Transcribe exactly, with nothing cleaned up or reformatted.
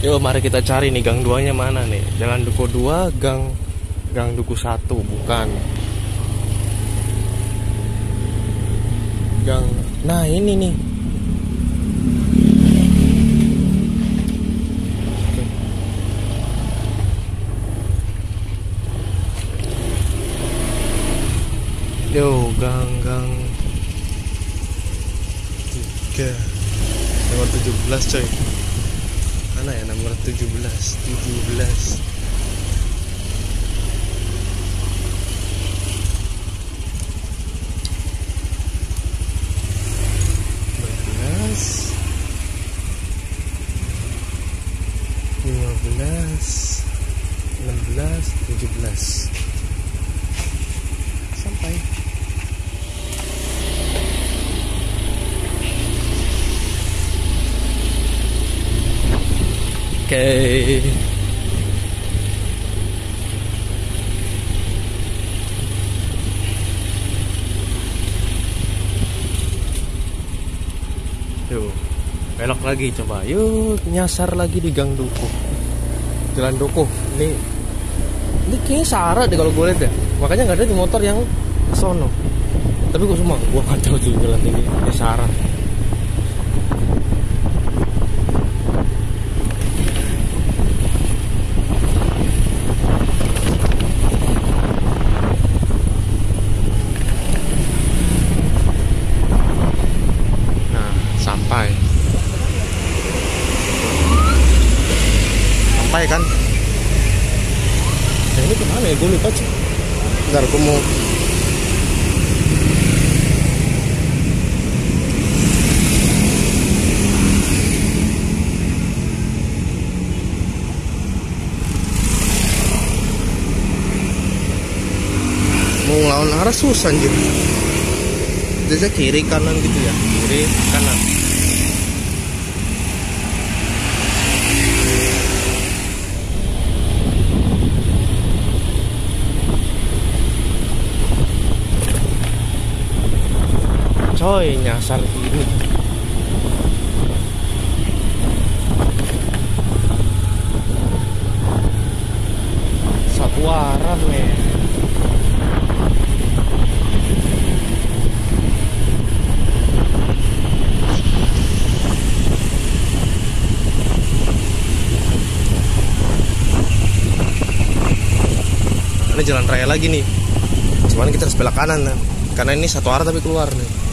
Yuk mari kita cari nih gang duanya mana nih. Jalan Duku dua, gang gang Duku satu, bukan. Gang. Nah, ini nih. Yo, gang-gang tiga nomor tujuh belas coy. Mana ya nomor tujuh belas? tujuh belas. lima belas, enam belas, tujuh belas. Sampai. Oke. Okay. Yuk, belok lagi coba. Yuk, nyasar lagi di Gang Duku. Jalan Duku. Ini ini kayaknya syarat deh kalau gue lihat ya. Makanya nggak ada di motor yang sono. Tapi gue semua, gue nggak tahu sih jalan ini. Ini syarat. Nah, sampai. Sampai kan? Nah, ini kemana ya? Gue lupa sih. Bentar, gue mau mau ngelawan arah susah anjir. Biasanya kiri kanan gitu ya. Kiri kanan. Coy, nyasar ini. Satu arah men. Ini jalan raya lagi nih. Cuman kita harus belok kanan, nah. Karena ini satu arah tapi keluar nih.